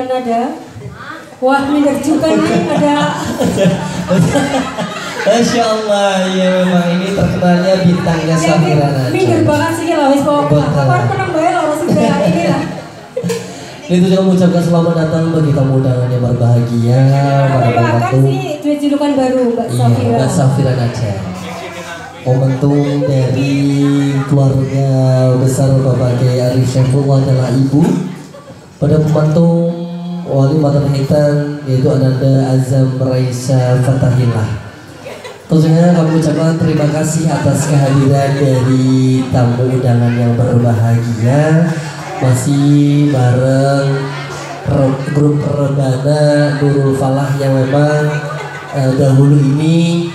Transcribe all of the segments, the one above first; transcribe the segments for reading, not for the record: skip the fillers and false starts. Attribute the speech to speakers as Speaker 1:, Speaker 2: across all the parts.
Speaker 1: nada. Wah, minder juga nih ada.
Speaker 2: Masya Allah, ya memang ini terkenalnya bintangnya Safira Najwa.
Speaker 1: Minder banget sih lah, wis pokoknya. Apa menang bae lho sudah ini lah.
Speaker 2: Itu juga mengucapkan selamat datang bagi tamu undangan yang berbahagia.
Speaker 1: Bahkan sih julukan baru Mbak Safira.
Speaker 2: Iya, Mbak Safira Najwa. Momentum dari keluarga besar Bapak Kiai Arif Syaifullah adalah ibu. Pada momentum wali makan hitam yaitu Ananda Azam Raisa Fatahillah. Tentunya kami ucapkan terima kasih atas kehadiran dari tamu undangan yang berbahagia. Masih bareng grup Rebana Nurul Falah yang memang dahulu ini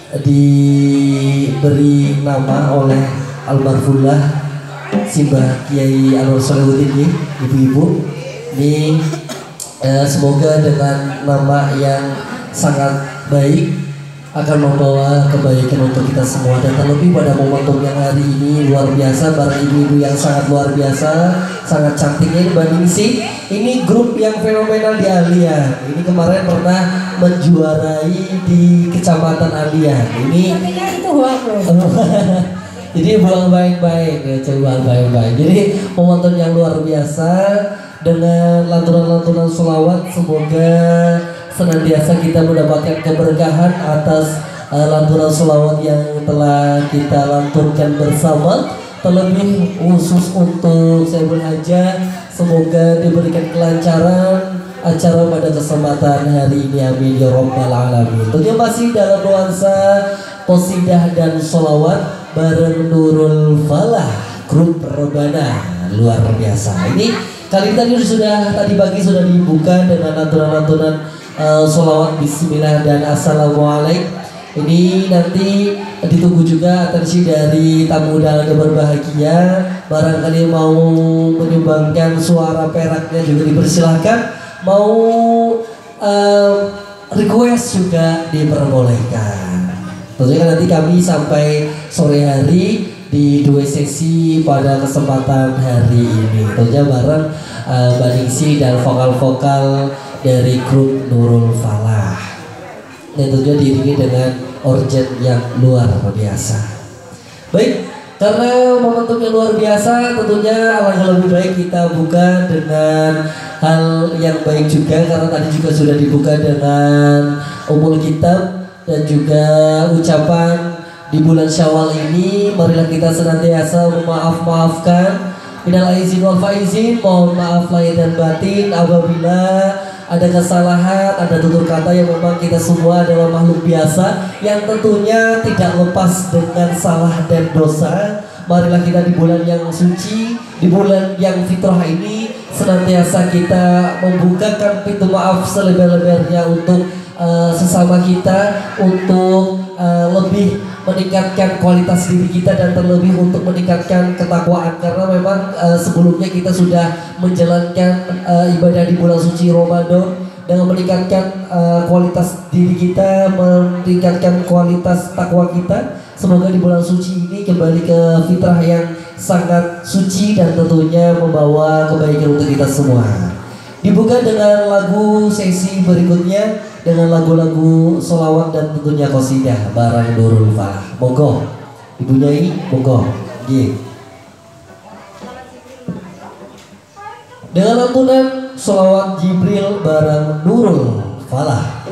Speaker 2: diberi nama oleh almarhumah Simbah Kiai Anwar Solihuddin, ibu-ibu. Ini semoga dengan nama yang sangat baik akan membawa kebaikan untuk kita semua, dan terlebih pada momentum yang hari ini luar biasa bareng ibu-ibu yang sangat luar biasa, sangat cantiknya ini Mbak Ningsih. Ini grup yang fenomenal di Alian. Ini kemarin pernah menjuarai di Kecamatan Alian. Ini
Speaker 1: itu hoax loh.
Speaker 2: Jadi buang baik-baik ya, coba baik-baik. Jadi momentum yang luar biasa dengan lantunan-lantunan sholawat, semoga senantiasa kita mendapatkan keberkahan atas lantunan sholawat yang telah kita lantunkan bersama. Terlebih khusus untuk Saiful Hajah, semoga diberikan kelancaran acara pada kesempatan hari ini, amin ya rabbal alamin. Tentunya masih dalam nuansa qasidah dan sholawat bareng Nurul Falah, grup Rebana luar biasa. Ini kali tadi tadi pagi sudah dibuka dengan lantunan-lantunan sholawat bismillah dan assalamualaikum. Ini nanti ditunggu juga atensi dari tamu undangan yang berbahagia. Barangkali mau menyumbangkan suara peraknya juga dipersilahkan. Mau request juga diperbolehkan. Tentunya nanti kami sampai sore hari di 2 sesi pada kesempatan hari ini. Tentunya bareng Mbak Ningsih dan vokal-vokal dari grup Nurul Falah. Dan tentunya diiringi dengan organ yang luar biasa. Baik, karena momentum yang luar biasa, tentunya alangkah lebih baik kita buka dengan hal yang baik juga, karena tadi juga sudah dibuka dengan umul kitab dan juga ucapan di bulan Syawal ini. Marilah kita senantiasa memaaf-maafkan. Minal aizin wal faizin, mohon maaf lahir dan batin apabila ada kesalahan, ada tutur kata yang memang kita semua adalah makhluk biasa yang tentunya tidak lepas dengan salah dan dosa. Marilah kita di bulan yang suci, di bulan yang fitrah ini senantiasa kita membukakan pintu maaf selebar-lebarnya untuk sesama kita, untuk lebih meningkatkan kualitas diri kita dan terlebih untuk meningkatkan ketakwaan, karena memang sebelumnya kita sudah menjalankan ibadah di bulan suci Ramadan dengan meningkatkan kualitas diri kita, meningkatkan kualitas takwa kita. Semoga di bulan suci ini kembali ke fitrah yang sangat suci dan tentunya membawa kebaikan untuk kita semua. Dibuka dengan lagu sesi berikutnya dengan lagu-lagu sholawat dan tentunya qasidah barang Nurul Falah. Monggo Ibu Nyai, monggo. Dengan lantunan sholawat Jibril barang Nurul Falah.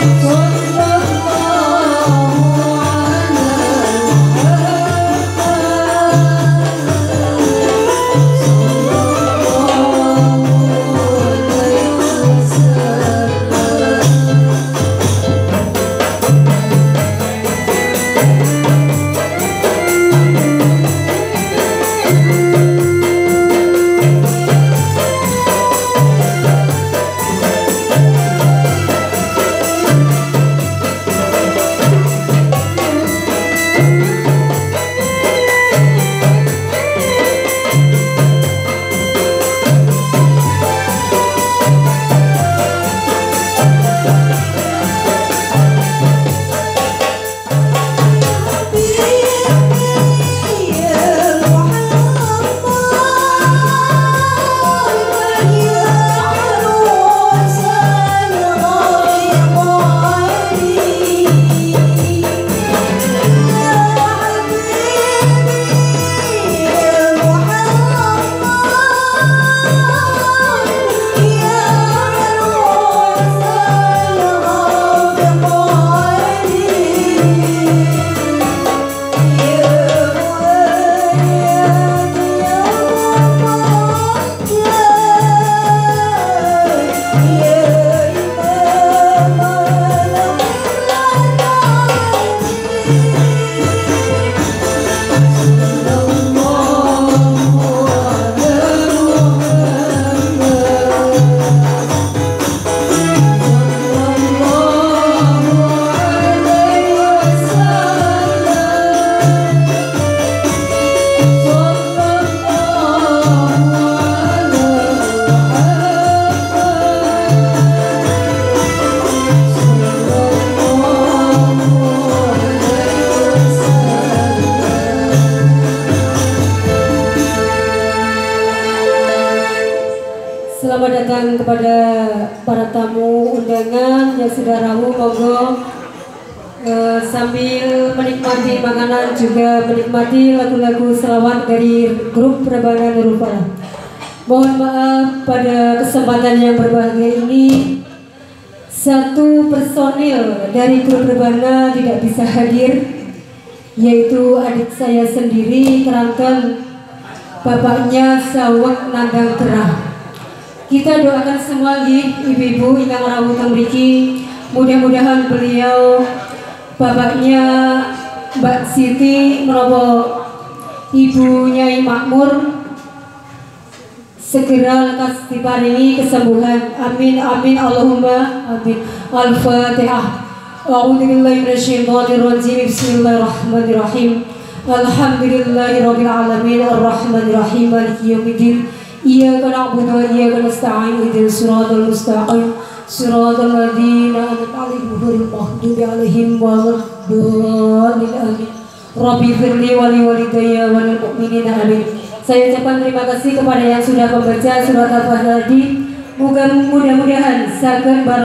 Speaker 1: Selamat datang kepada para tamu undangan yang sudah rawuh, monggo sambil menikmati makanan juga menikmati lagu-lagu selawat dari grup Rebana Nurul Falah. Mohon maaf pada kesempatan yang berbahagia ini satu personil dari grup Rebana tidak bisa hadir, yaitu adik saya sendiri Keranten, bapaknya Sawek Nandang Gerah. Kita doakan semua ibu-ibu yang rawuh teng mriki, mudah-mudahan beliau bapaknya Mbak Siti menapa Ibu Nyai Makmur segera lekas diparingi kesembuhan. Amin amin Allahumma amin. Al-Fatihah. A'udzu billahi minasyaitonir rajim. Bismillahirrahmanirrahim. Alhamdulillahirabbil alamin arrahmanir rahim maliki yaumiddin. Iyyaka na'budu wa iyyaka nasta'in ihdinas siratal mustaqim siratal ladzina an'amta 'alaihim ghairil maghdubi 'alaihim waladdallin amin. Rabbi firli wa li walidayya wa lil mu'minina amin. Saya ucapkan terima kasih kepada yang sudah membaca surat Al-Fatihah tadi. Mudah-mudahan saged